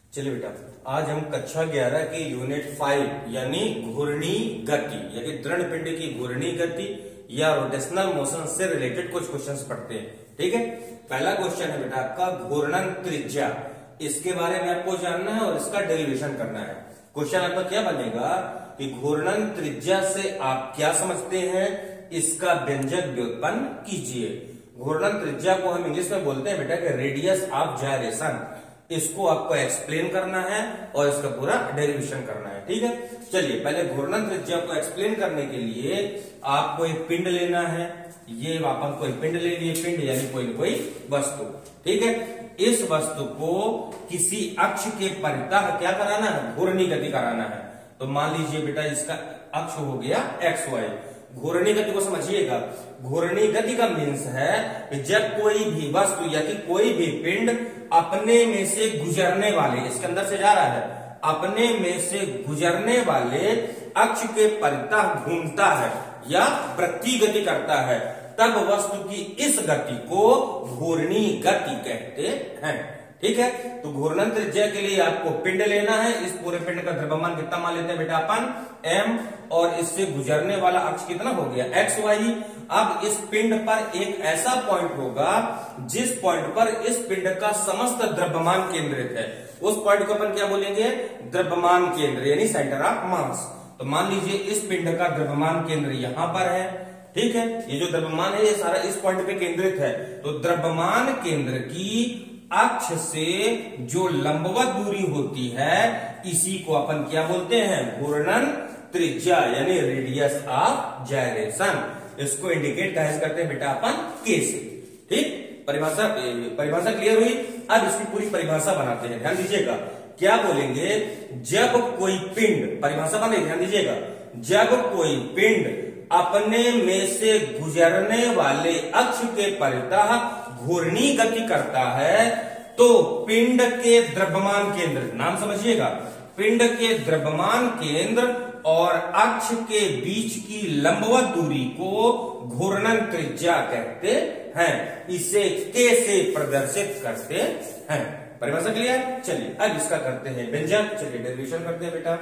चलिए बेटा, आज हम कक्षा 11 की यूनिट 5 यानी घूर्णी गति यानी दृढ़ पिंड की घूर्णी गति या रोटेशनल मोशन से रिलेटेड कुछ क्वेश्चंस पढ़ते हैं। ठीक है, पहला क्वेश्चन है बेटा आपका घूर्णन त्रिज्या। इसके बारे में आपको जानना है और इसका डेरिवेशन करना है। क्वेश्चन आपका क्या बनेगा कि घूर्णन त्रिज्या से आप क्या समझते हैं, इसका व्यंजक व्युत्पन्न कीजिए। घूर्णन त्रिज्या को हम इंग्लिश में बोलते हैं बेटा कि रेडियस ऑफ जायरेशन। इसको आपको एक्सप्लेन करना है और इसका पूरा डेरिवेशन करना है। ठीक है, चलिए पहले घूर्णन त्रिज्या को एक्सप्लेन करने के लिए आपको एक पिंड लेना है। ये अपन कोई पिंड ले लिए, पिंड यानी कोई न कोई वस्तु। ठीक है, इस वस्तु को किसी अक्ष के परितः क्या कराना है, घूर्णी गति कराना है। तो मान लीजिए बेटा इसका अक्ष हो गया एक्स वाई। घूर्णी गति को समझिएगा, घूर्णी गति का मीन्स है कि जब कोई भी वस्तु या कि कोई भी पिंड अपने में से गुजरने वाले, इसके अंदर से जा रहा है, अपने में से गुजरने वाले अक्ष के परितः घूमता है या वृत्ति गति करता है, तब वस्तु की इस गति को घूर्णी गति कहते हैं। ठीक है, तो घूर्णन त्रिज्या के लिए आपको पिंड लेना है। इस पूरे पिंड का द्रव्यमान कितना मान लेते हैं बेटा अपन, m, और इससे गुजरने वाला अक्ष कितना हो गया एक्स वाई। अब इस पिंड पर एक ऐसा पॉइंट होगा जिस पॉइंट पर इस पिंड का समस्त द्रव्यमान केंद्रित है। उस पॉइंट को अपन क्या बोलेंगे, द्रव्यमान केंद्र यानी सेंटर ऑफ मास। तो मान लीजिए इस पिंड का द्रव्यमान केंद्र यहां पर है। ठीक है, ये जो द्रव्यमान है ये सारा इस पॉइंट पे केंद्रित है। तो द्रव्यमान केंद्र की अक्ष से जो लंबवत दूरी होती है इसी को अपन क्या बोलते हैं, घूर्णन त्रिज्या यानी रेडियस ऑफ जायरेशन। इसको इंडिकेट कैसे करते हैं बेटा अपन, के से। ठीक, परिभाषा क्लियर हुई। अब इसकी पूरी परिभाषा बनाते हैं, ध्यान दीजिएगा। क्या बोलेंगे, जब कोई पिंड, परिभाषा बने ध्यान दीजिएगा, जब कोई पिंड अपने में से गुजरने वाले अक्ष के परितः घूर्णी गति करता है तो पिंड के द्रव्यमान केंद्र, नाम समझिएगा, पिंड के द्रव्यमान केंद्र और अक्ष के बीच की लंबवत दूरी को घूर्णन त्रिज्या कहते हैं। इसे के से प्रदर्शित करते हैं। परिभाषा क्लियर। चलिए अब इसका करते हैं व्यंजक। चलिए डेरिवेशन करते हैं बेटा।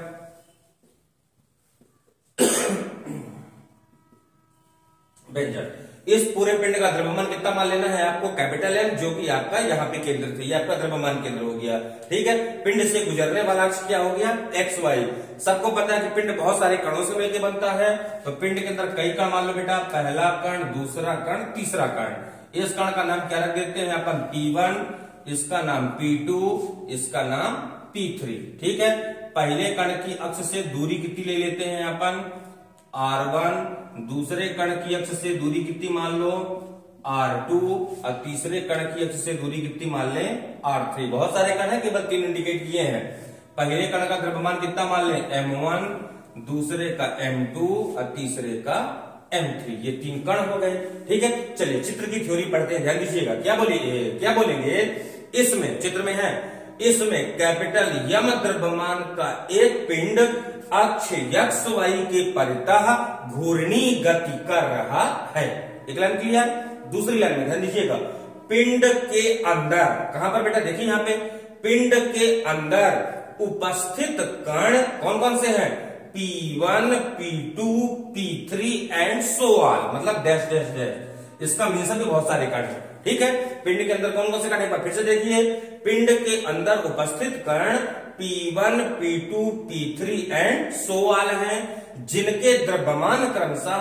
व्यंजक, इस पूरे पिंड का द्रव्यमान कितना मान लेना है आपको, कैपिटल एम, जो कि आपका यहाँ पे केंद्र थे, ये आपका द्रव्यमान केंद्र हो गया। ठीक है, पिंड से गुजरने वाला अक्ष क्या हो गया, एक्स वाई। सबको पता है कि पिंड बहुत सारे कणों से मिलकर बनता है। तो पिंड के अंदर कई कण मान लो बेटा, पहला कण, दूसरा कण, तीसरा कण। इस कण का नाम क्या रख देते हैं अपन, P1, इसका नाम P2, इसका नाम P3। ठीक है, पहले कण की अक्ष से दूरी कितनी ले लेते हैं अपन, R1, दूसरे कण की अक्ष से दूरी कितनी मान लो, R2, और तीसरे कण की अक्ष से दूरी कितनी मान लें, R3। बहुत सारे कण हैं, केवल 3 इंडिकेट किए हैं। पहले कण का द्रव्यमान कितना मान लें, M1, दूसरे का M2 और तीसरे का M3। ये 3 कण हो गए। ठीक है, चलिए चित्र की थ्योरी पढ़ते हैं, ध्यान दीजिएगा। क्या बोलेंगे इसमें, चित्र में है, इसमें कैपिटल यम द्रव्यमान का एक पिंड अक्ष एक्स वाई के परितः घूर्णी गति कर रहा है। एक लाइन क्लियर। दूसरी लाइन में ध्यान दीजिएगा, पिंड के अंदर, कहां पर बेटा, देखिए यहां पे, पिंड के अंदर उपस्थित कण कौन कौन से हैं, P1, P2, P3 and so on, मतलब डैश डैश डैश। इसका मीन्स है कि बहुत सारे कण हैं। ठीक है, पिंड के अंदर कौन कौन से कण है, फिर से देखिए, पिंड के अंदर उपस्थित कण P1, P2, P3 and so on हैं, जिनके द्रव्यमान क्रमशः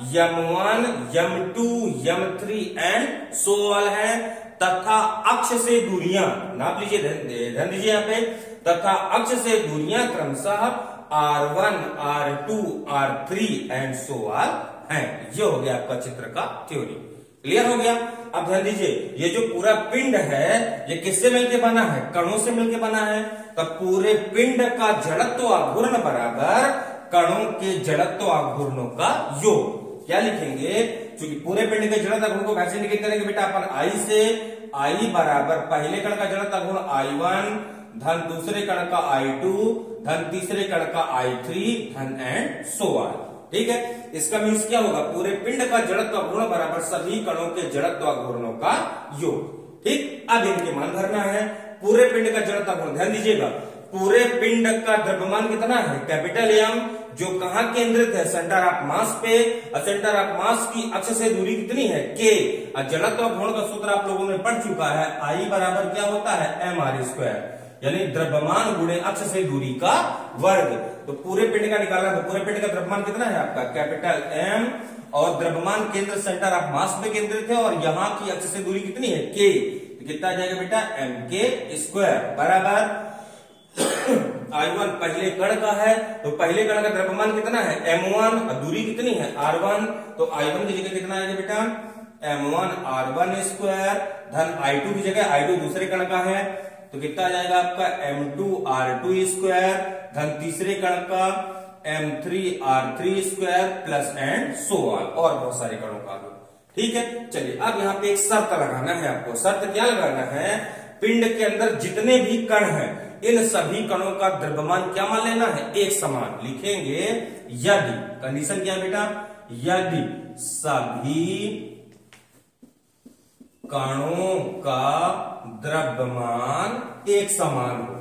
M1, M2, M3 and so on हैं, तथा अक्ष से दूरियां, नाप लीजिए, ध्यान दीजिए यहाँ पे, तथा अक्ष से दूरियां क्रमशः R1, R2, R3 and so on हैं। ये हो गया आपका चित्र का थ्योरी। क्लियर हो गया। अब ध्यान दीजिए, ये जो पूरा पिंड है ये किससे मिलकर बना है, कणों से मिलकर बना है। तो पूरे पिंड का जड़त्व आघूर्ण बराबर कणों के जड़त्व आघूर्णों का योग। क्या लिखेंगे, क्योंकि पूरे पिंड के जड़त्व आघूर्ण को कैसे इंडिकेट करेंगे बेटा अपन, I से, I बराबर पहले कण का जड़त्व आघूर्ण I1 धन दूसरे कण का I2 धन तीसरे कण का I3 धन एंड सो ऑन। ठीक है, इसका मीन्स क्या होगा, पूरे पिंड का जड़त्व आघूर्ण बराबर सभी कणों के जड़त्व आघूर्णों का योग। ठीक, अब इनके मान भरना है। पूरे पिंड का जड़ता गुण, ध्यान दीजिएगा, पूरे पिंड का द्रव्यमान कितना है, कैपिटल एम, जो कहां केंद्रित है, सेंटर ऑफ मास पे, और सेंटर ऑफ मास की अक्ष से दूरी कितनी है, के। और जड़त्व गुण का सूत्र आप लोगों ने पढ़ चुका है, आई बराबर क्या होता है, एम आर स्क्वायर, यानी द्रव्यमान गुणे अक्ष से दूरी का वर्ग। तो पूरे पिंड का निकालना, तो पूरे पिंड का द्रव्यमान कितना है आपका, कैपिटल एम, और द्रव्यमान केंद्र सेंटर ऑफ मास पे केंद्रित है, और यहाँ की अक्ष से दूरी कितनी है, के। तो कितना आ जाएगा बेटा, एम के स्क्वायर बराबर I1 पहले कण का है, तो पहले कण का द्रव्यमान कितना है, m1, और दूरी कितनी है, r1, तो I1 की जगह कितना आएगा बेटा, m1 r1 स्क्वायर, धन I2 की जगह, I2 दूसरे कण का है, तो कितना आ जाएगा आपका m2 r2 स्क्वायर, धन तीसरे कण का m3 r3 square, plus and so on, और बहुत सारे कणों का। ठीक है, चलिए अब यहाँ पे एक शर्त लगाना है आपको। शर्त क्या लगाना है, पिंड के अंदर जितने भी कण हैं, इन सभी कणों का द्रव्यमान क्या मान लेना है, एक समान। लिखेंगे यदि, कंडीशन क्या है बेटा, यदि सभी कणों का द्रव्यमान एक समान हो।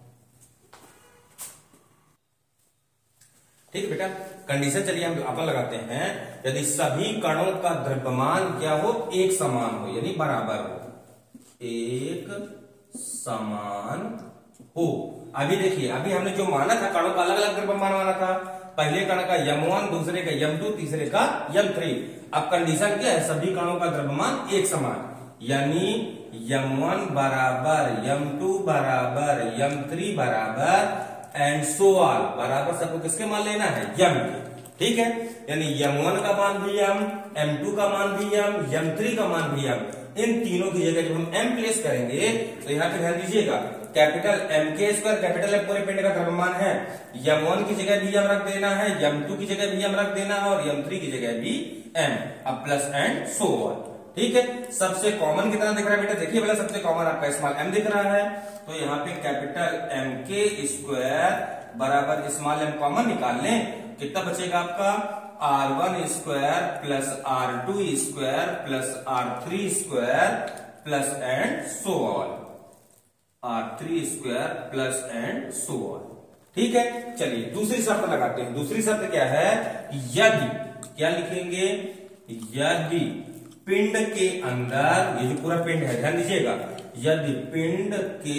ठीक है बेटा, कंडीशन चलिए हम अपन लगाते हैं, यदि सभी कणों का द्रव्यमान क्या हो, एक समान हो, यानी बराबर हो, एक समान हो। अभी देखिए, अभी हमने जो माना था, कणों का अलग अलग द्रव्यमान माना था, पहले कण का m1, दूसरे का m2, तीसरे का m3। अब कंडीशन क्या है, सभी कणों का द्रव्यमान एक समान, यानी m1 बराबर m2 बराबर m3 बराबर एंड सो ऑन, बराबर सबको किसके मान लेना है, m के। ठीक है, यानी m1 का मान भी m, m2 का मान भी m, m3 का मान भी m। इन तीनों की जगह जब हम m प्लेस करेंगे, तो यहाँ पे ध्यान दीजिएगा, कैपिटल M के स्क्वायर, कैपिटल M पूरे पिंड का द्रव्यमान है, m1 की जगह भी m रख देना है, m2 की जगह भी m रख देना है, और m3 की जगह भी m, अब प्लस एंड सो ऑन। ठीक है, सबसे कॉमन कितना दिख रहा है बेटा, देखिए पहले सबसे कॉमन आपका स्मॉल m दिख रहा है, तो यहाँ पे कैपिटल M के स्क्वायर बराबर स्मॉल m कॉमन निकाल लें, कितना बचेगा आपका, r1 square plus r2 square plus r3 square plus and so on, r3 square plus and so on. ठीक है, चलिए दूसरी शर्त लगाते हैं। दूसरी शर्त क्या है, यदि, क्या लिखेंगे, यदि पिंड के अंदर, ये जो पूरा पिंड है ध्यान दीजिएगा, यदि पिंड के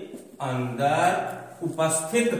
अंदर उपस्थित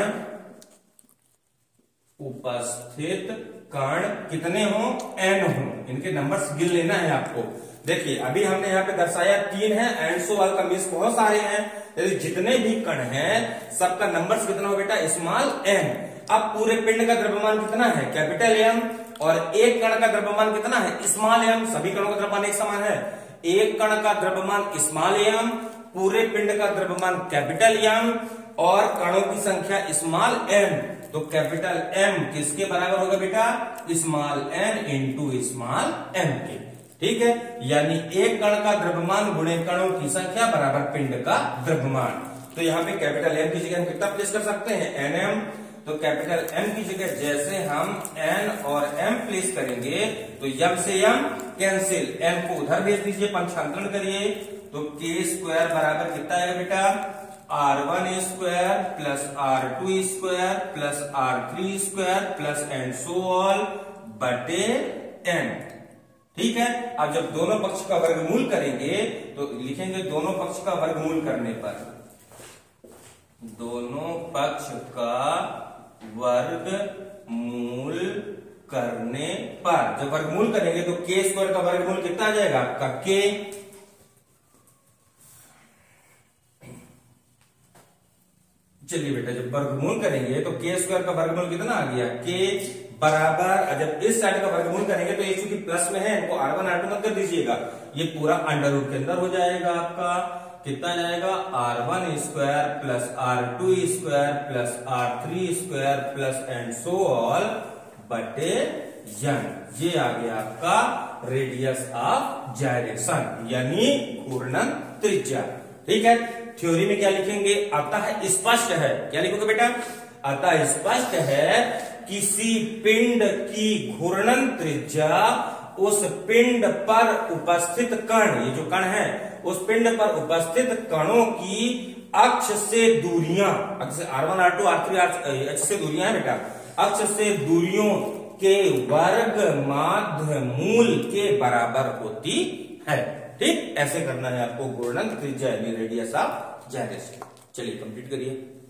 कण कितने हो, n हो, इनके नंबर्स गिन लेना है आपको। देखिए अभी हमने यहाँ पे दर्शाया 3 है, एंड सो ऑल का मीन्स बहुत सारे हैं, यदि जितने भी कण हैं सबका नंबर्स कितना हो बेटा, स्मॉल n। अब पूरे पिंड का द्रव्यमान कितना है, कैपिटल M, और एक कण का द्रव्यमान कितना है, स्मॉल m। सभी कणों का द्रव्यमान एक समान है, एक कण का द्रव्यमान स्मॉल m, पूरे पिंड का द्रव्यमान कैपिटल M, और कणों की संख्या स्मॉल n। तो कैपिटल M किसके बराबर होगा बेटा, small n into small m के। ठीक है, यानी एक कण का द्रव्यमान गुणे कणों की संख्या बराबर पिंड का द्रव्यमान। तो यहाँ पे कैपिटल M की जगह हम कितना प्लेस कर सकते हैं, nm। तो कैपिटल M की जगह जैसे हम n और m प्लेस करेंगे, तो m से m कैंसिल, m को उधर भेज दीजिए, पंचांतरण करिए, तो k स्क्वायर बराबर कितना आएगा बेटा, r1 square plus r2 square plus r3 square plus and so all बटे n। ठीक है, अब जब दोनों पक्ष का वर्गमूल करेंगे, तो लिखेंगे दोनों पक्ष का वर्गमूल करने पर, दोनों पक्ष का वर्गमूल करने पर, जब वर्गमूल करेंगे तो k स्क्वायर का वर्गमूल कितना आ जाएगा आपका, k। चलिए बेटा, जब वर्गमूल करेंगे तो k स्क्वायर का वर्गमूल कितना आ गया, k बराबर, जब इस साइड का वर्गमूल करेंगे तो ये चूंकि प्लस में है, इनको r1 r2 मत कर दीजिएगा, ये पूरा अंडर रूट के अंदर हो जाएगा आपका, कितना जाएगा, r1 square plus r2 square plus r3 square plus and so all बटे n। ये आ गया आपका रेडियस ऑफ जाइरेशन, यानी घूर्णन त्रिज्या। ठीक है, थ्योरी में क्या लिखेंगे, अतः स्पष्ट है, क्या लिखोगे बेटा, अतः स्पष्ट है किसी पिंड की घूर्णन त्रिज्या उस पिंड पर उपस्थित कण, ये जो कण है उस पिंड पर उपस्थित कणों की अक्ष से दूरियां, R1 R2 R3 अक्ष से दूरियां है बेटा, अक्ष से दूरियों के वर्ग माध्य मूल के बराबर होती है। ठीक, ऐसे करना है आपको घूर्णन त्रिज्या यानी रेडियस ऑफ जाइरेशन। चलिए कंप्लीट करिए।